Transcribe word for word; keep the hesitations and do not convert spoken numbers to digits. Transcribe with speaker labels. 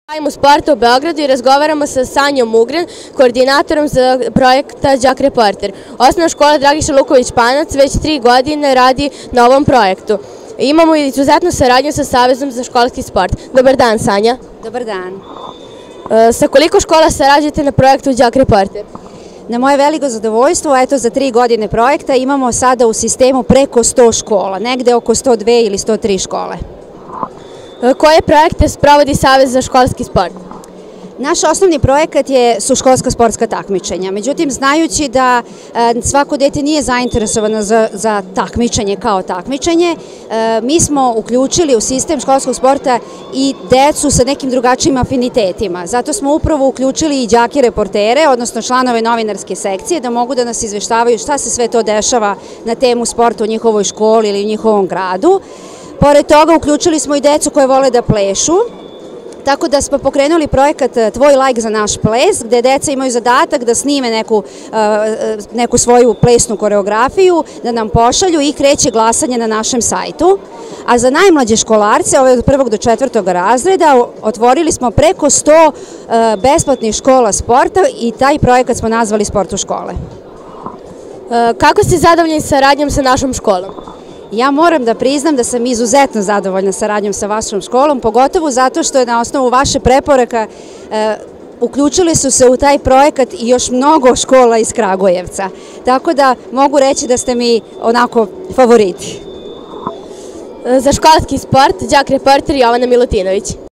Speaker 1: Radimo sporta u Beogradu i razgovaramo sa Sanjom Ugren, koordinatorom za projekta Đak Reporter. Osnovna škola Dragiša Luković-Panac već tri godine radi na ovom projektu. Imamo izuzetnu saradnju sa Savezom za školski sport. Dobar dan, Sanja.
Speaker 2: Dobar dan.
Speaker 1: Sa koliko škola sarađujete na projektu Đak Reporter?
Speaker 2: Na moje veliko zadovoljstvo, eto za tri godine projekta imamo sada u sistemu preko sto škola, negde oko sto dve ili sto tri škole.
Speaker 1: Koje projekte sprovodi Savez za školski sport?
Speaker 2: Naš osnovni projekat je, su školska sportska takmičenja. Međutim, znajući da e, svako dete nije zainteresovano za, za takmičenje kao takmičenje, e, mi smo uključili u sistem školskog sporta i decu sa nekim drugačijim afinitetima. Zato smo upravo uključili i đake reportere, odnosno članove novinarske sekcije, da mogu da nas izveštavaju šta se sve to dešava na temu sporta u njihovoj školi ili u njihovom gradu. Pored toga, uključili smo i decu koje vole da plešu, tako da smo pokrenuli projekat Tvoj lajk za naš ples, gde deca imaju zadatak da snime neku, neku svoju plesnu koreografiju, da nam pošalju i kreće glasanje na našem sajtu. A za najmlađe školarce, ove od prvog do četvrtog razreda, otvorili smo preko sto besplatnih škola sporta i taj projekat smo nazvali Sport u škole.
Speaker 1: Kako ste zadovoljni saradnjom sa našom školom?
Speaker 2: Ja moram da priznam da sam izuzetno zadovoljna saradnjom sa vašom školom, pogotovo zato što je na osnovu vaše preporuka e, uključili su se u taj projekat i još mnogo škola iz Kragujevca. Tako da mogu reći da ste mi onako favoriti.
Speaker 1: Za školski sport Đak Reporter Jovana Milutinović.